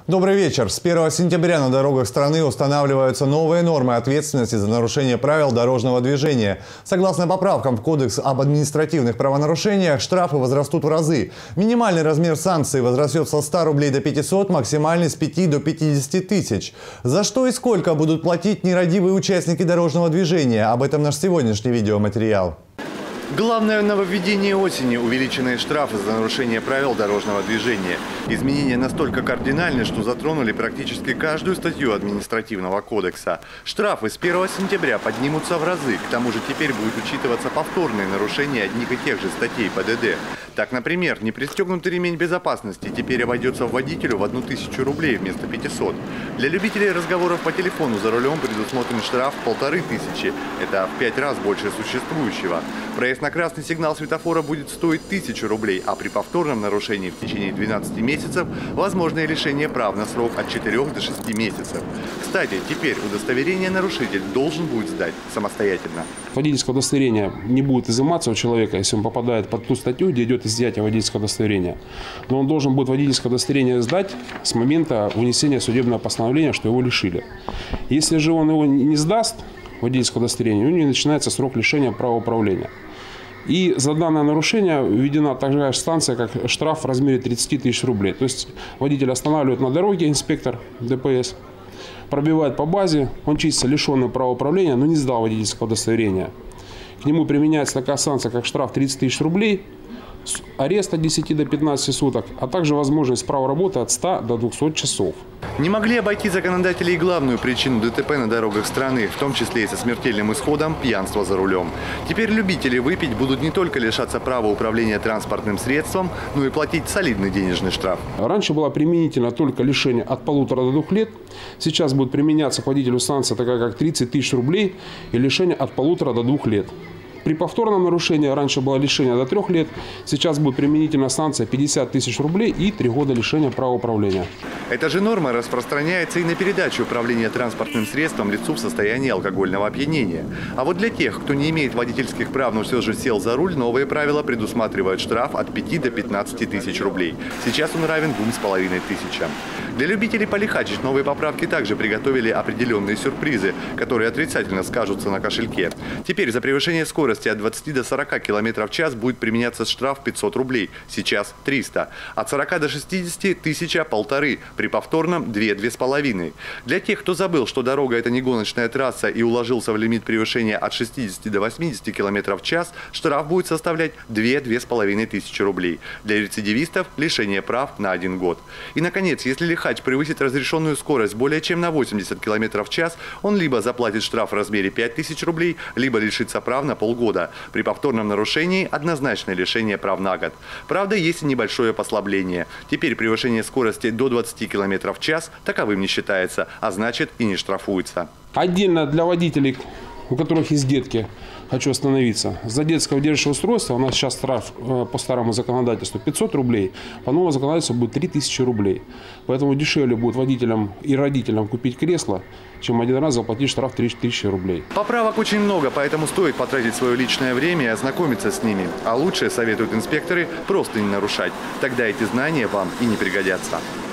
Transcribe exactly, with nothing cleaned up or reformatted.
Добрый вечер. С первого сентября на дорогах страны устанавливаются новые нормы ответственности за нарушение правил дорожного движения. Согласно поправкам в Кодекс об административных правонарушениях, штрафы возрастут в разы. Минимальный размер санкций возрастет со ста рублей до пятисот, максимальный с пяти до пятидесяти тысяч. За что и сколько будут платить нерадивые участники дорожного движения? Об этом наш сегодняшний видеоматериал. Главное нововведение осени – увеличенные штрафы за нарушение правил дорожного движения. Изменения настолько кардинальны, что затронули практически каждую статью административного кодекса. Штрафы с первого сентября поднимутся в разы. К тому же теперь будет учитываться повторные нарушения одних и тех же статей ПДД. Так, например, непристегнутый ремень безопасности теперь обойдется водителю в одну тысячу рублей вместо пятисот. Для любителей разговоров по телефону за рулем предусмотрен штраф в полторы тысячи. Это в пять раз больше существующего. Проезд на красный сигнал светофора будет стоить тысячу рублей, а при повторном нарушении в течение двенадцати месяцев возможное лишение прав на срок от четырёх до шести месяцев. Кстати, теперь удостоверение нарушитель должен будет сдать самостоятельно. Водительское удостоверение не будет изыматься у человека, если он попадает под ту статью, где идет изъятие водительского удостоверения. Но он должен будет водительское удостоверение сдать с момента вынесения судебного постановления, что его лишили. Если же он его не сдаст, водительское удостоверение, у него начинается срок лишения права управления. И за данное нарушение введена такая же санкция, как штраф в размере тридцати тысяч рублей. То есть водитель останавливает на дороге, инспектор ДПС, пробивает по базе, он числится лишенный права управления, но не сдал водительского удостоверения. К нему применяется такая санкция, как штраф тридцать тысяч рублей, арест от десяти до пятнадцати суток, а также возможность права работы от ста до двухсот часов. Не могли обойти законодатели и главную причину ДТП на дорогах страны, в том числе и со смертельным исходом – пьянство за рулем. Теперь любители выпить будут не только лишаться права управления транспортным средством, но и платить солидный денежный штраф. Раньше было применительно только лишение от полутора до двух лет. Сейчас будет применяться к водителю санкция такая, как тридцать тысяч рублей и лишение от полутора до двух лет. При повторном нарушении раньше было лишение до трех лет, сейчас будет применительная санкция пятьдесят тысяч рублей и три года лишения права управления. Эта же норма распространяется и на передачу управления транспортным средством лицу в состоянии алкогольного опьянения. А вот для тех, кто не имеет водительских прав, но все же сел за руль, новые правила предусматривают штраф от пяти до пятнадцати тысяч рублей. Сейчас он равен двум с половиной тысячам. Для любителей полихачить новые поправки также приготовили определенные сюрпризы, которые отрицательно скажутся на кошельке. Теперь за превышение скорости от двадцати до сорока километров в час будет применяться штраф пятьсот рублей, сейчас триста. От сорока до шестидесяти – тысяча, полторы, при повторном – две, две с половиной. Для тех, кто забыл, что дорога – это не гоночная трасса и уложился в лимит превышения от шестидесяти до восьмидесяти километров в час, штраф будет составлять две, две с половиной тысячи рублей. Для рецидивистов – лишение прав на один год. И, наконец, если лихач превысит разрешенную скорость более чем на восемьдесят километров в час, он либо заплатит штраф в размере пяти тысяч рублей, либо лишится прав на полгода. При повторном нарушении однозначное лишение прав на год. Правда, есть и небольшое послабление. Теперь превышение скорости до двадцати километров в час таковым не считается, а значит и не штрафуется. Отдельно для водителей, у которых есть детки, хочу остановиться. За детское удерживающее устройство у нас сейчас штраф по старому законодательству пятьсот рублей, по новому законодательству будет три тысячи рублей. Поэтому дешевле будет водителям и родителям купить кресло, чем один раз заплатить штраф три тысячи рублей. Поправок очень много, поэтому стоит потратить свое личное время и ознакомиться с ними. А лучше, советуют инспекторы, просто не нарушать. Тогда эти знания вам и не пригодятся.